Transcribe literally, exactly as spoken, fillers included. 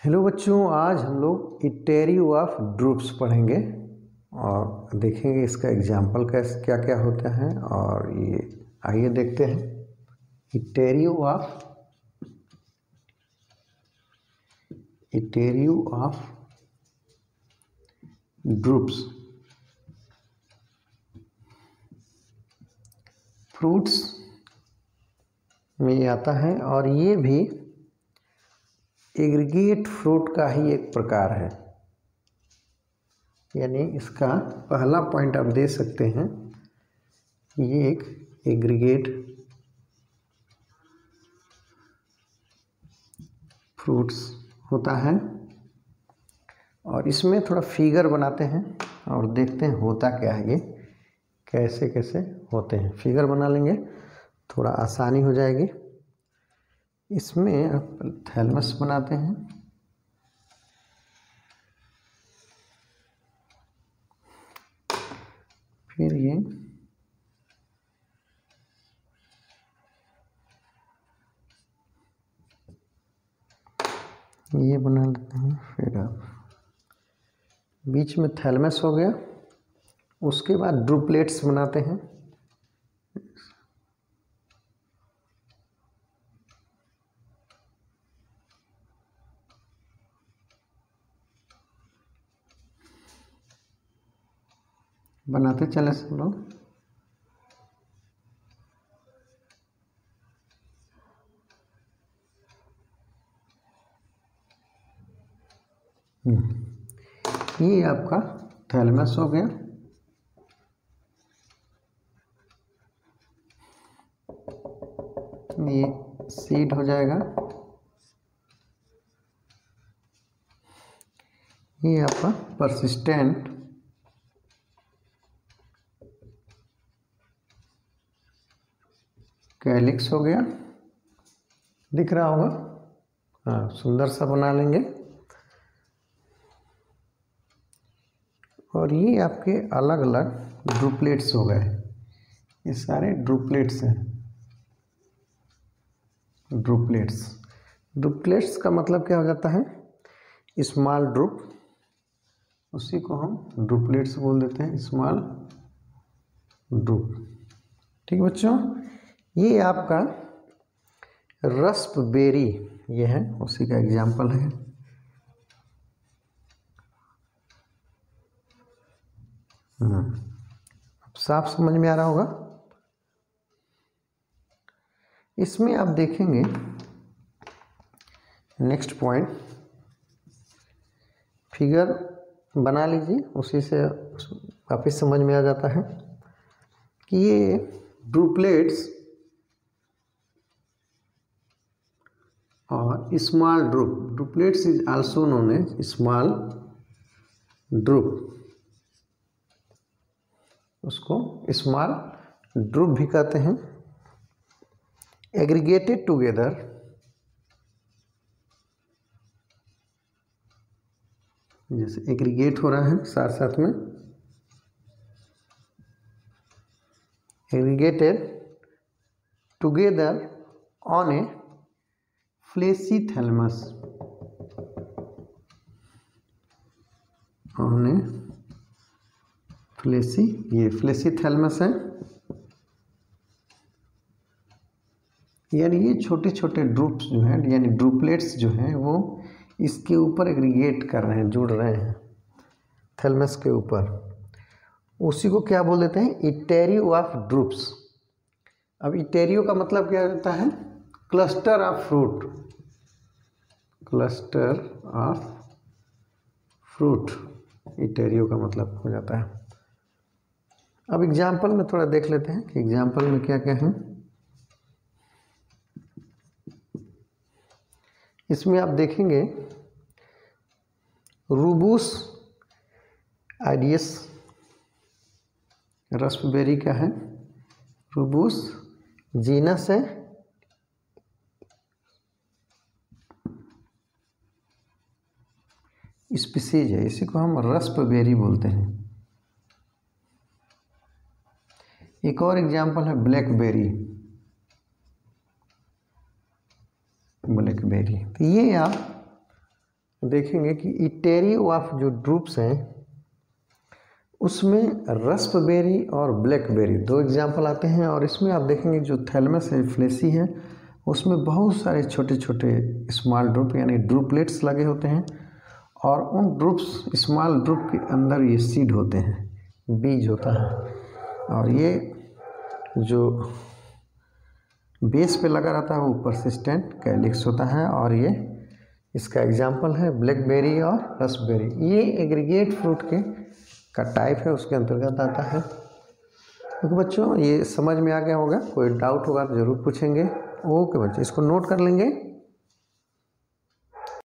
Hello बच्चों, आज हम लोग इटेरियो ऑफ ड्रूप्स पढ़ेंगे और देखेंगे इसका एग्जाम्पल कैसे क्या क्या होता है। और ये आइए देखते हैं etaerio of etaerio of drupes. Fruits में ये आता है और ये भी एग्रीगेट फ्रूट का ही एक प्रकार है। यानी इसका पहला पॉइंट आप दे सकते हैं, ये एक एग्रीगेट फ्रूट्स होता है। और इसमें थोड़ा फिगर बनाते हैं और देखते हैं होता क्या है, ये कैसे कैसे होते हैं। फिगर बना लेंगे, थोड़ा आसानी हो जाएगी। इसमें आप थैलमस बनाते हैं, फिर ये ये बना लेते हैं। फिर आप बीच में थैलमस हो गया, उसके बाद ड्रूपलेट्स बनाते हैं। बनाते चले सब लोग। ये आपका थैलमस हो गया। ये सीड हो जाएगा। ये आपका परसिस्टेंट कैलिक्स हो गया। दिख रहा होगा, हाँ, सुंदर सा बना लेंगे। और ये आपके अलग अलग ड्रूपलेट्स हो गए। ये सारे ड्रूपलेट्स हैं। ड्रूपलेट्स ड्रूपलेट्स का मतलब क्या हो जाता है? स्मॉल ड्रूप, उसी को हम ड्रूपलेट्स बोल देते हैं, स्मॉल ड्रूप। ठीक है बच्चों, ये आपका रस्पबेरी ये है, उसी का एग्जाम्पल है। अब साफ समझ में आ रहा होगा। इसमें आप देखेंगे नेक्स्ट पॉइंट, फिगर बना लीजिए, उसी से वापस समझ में आ जाता है कि ये ड्रूपलेट्स और small drupe, drupelets is also known as small drupe, उसको स्मॉल ड्रूप भी कहते हैं। एग्रीगेटेड टुगेदर जैसे एग्रीगेट हो रहा है साथ साथ में, aggregated together on a fleshy thalamus, on a fleshy, ये फ्लेसी थैलमस है। यानी ये छोटे छोटे ड्रूप्स जो हैं, यानी ड्रूपलेट्स जो हैं, वो इसके ऊपर एग्रीगेट कर रहे हैं, जुड़ रहे हैं थैलमस के ऊपर। उसी को क्या बोल देते हैं? Etaerio of drupes. अब इटेरियो का मतलब क्या होता है? Cluster of fruit, cluster of fruit etaerio का मतलब हो जाता है। अब एग्जाम्पल में थोड़ा देख लेते हैं कि एग्जाम्पल में क्या क्या है। इसमें आप देखेंगे रूबूस आइडियस रस्पबेरी का है। रूबूस जीनस है, स्पीसीज है, इसी को हम रस्पबेरी बोलते हैं। एक और एग्जाम्पल है ब्लैकबेरी, ब्लैकबेरी। तो ये आप देखेंगे कि इटेरी ऑफ जो ड्रूप्स हैं उसमें रस्पबेरी और ब्लैकबेरी दो एग्जाम्पल आते हैं। और इसमें आप देखेंगे जो थैलमस है फ्लेसी है उसमें बहुत सारे छोटे छोटे स्मॉल ड्रूप यानी ड्रूपलेट्स लगे होते हैं और उन ड्रूप्स स्मॉल ड्रूप के अंदर ये सीड होते हैं, बीज होता है और ये जो बेस पे लगा रहता है वो परसिस्टेंट कैलिक्स होता है। और ये इसका एग्जाम्पल है ब्लैकबेरी और रस्पबेरी। ये एग्रीगेट फ्रूट के का टाइप है, उसके अंतर्गत आता है। तो बच्चों ये समझ में आ गया होगा, कोई डाउट होगा तो ज़रूर पूछेंगे। ओके बच्चे, इसको नोट कर लेंगे।